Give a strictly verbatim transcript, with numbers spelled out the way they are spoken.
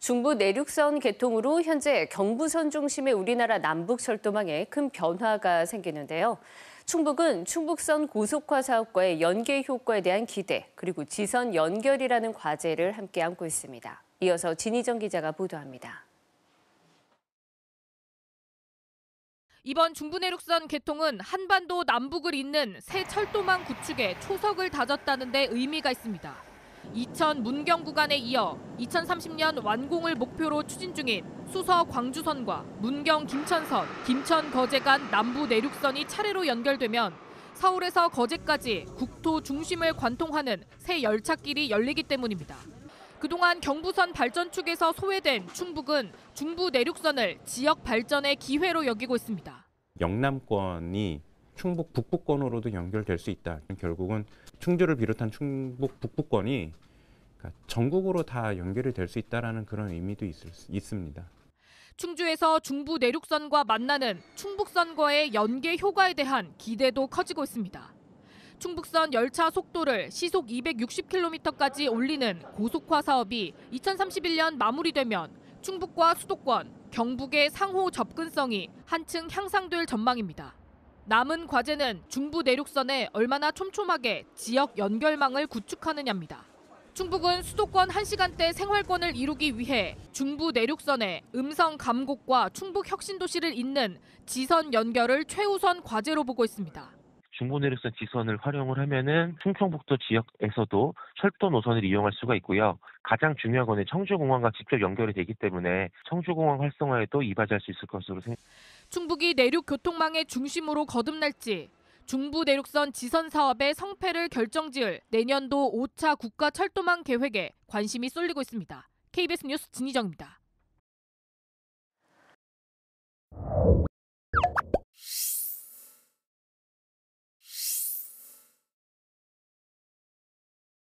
중부 내륙선 개통으로 현재 경부선 중심의 우리나라 남북철도망에 큰 변화가 생기는데요. 충북은 충북선 고속화 사업과의 연계 효과에 대한 기대, 그리고 지선 연결이라는 과제를 함께 안고 있습니다. 이어서 진희정 기자가 보도합니다. 이번 중부내륙선 개통은 한반도 남북을 잇는 새 철도망 구축에 초석을 다졌다는 데 의미가 있습니다. 이천 문경 구간에 이어 이천삼십 년 완공을 목표로 추진 중인 수서 광주선과 문경 김천선, 김천 거제 간 남부 내륙선이 차례로 연결되면 서울에서 거제까지 국토 중심을 관통하는 새 열차길이 열리기 때문입니다. 그동안 경부선 발전축에서 소외된 충북은 중부 내륙선을 지역 발전의 기회로 여기고 있습니다. 영남권이 충북 북부권으로도 연결될 수 있다. 결국은 충주를 비롯한 충북 북부권이 전국으로 다 연결이 될 수 있다는 그런 의미도 있을, 있습니다. 충주에서 중부 내륙선과 만나는 충북선과의 연계 효과에 대한 기대도 커지고 있습니다. 충북선 열차 속도를 시속 이백육십 킬로미터까지 올리는 고속화 사업이 이천삼십일 년 마무리되면 충북과 수도권, 경북의 상호 접근성이 한층 향상될 전망입니다. 남은 과제는 중부 내륙선에 얼마나 촘촘하게 지역 연결망을 구축하느냐입니다. 충북은 수도권 한 시간대 생활권을 이루기 위해 중부 내륙선에 음성 감곡과 충북 혁신도시를 잇는 지선 연결을 최우선 과제로 보고 있습니다. 중부 내륙선 지선을 활용을 하면은 충청북도 지역에서도 철도 노선을 이용할 수가 있고요. 가장 중요한 건 청주공항과 직접 연결이 되기 때문에 청주공항 활성화에도 이바지할 수 있을 것으로 생각합니다. 충북이 내륙 교통망의 중심으로 거듭날지, 중부 내륙선 지선 사업의 성패를 결정지을 내년도 오 차 국가 철도망 계획에 관심이 쏠리고 있습니다. 케이비에스 뉴스 진희정입니다.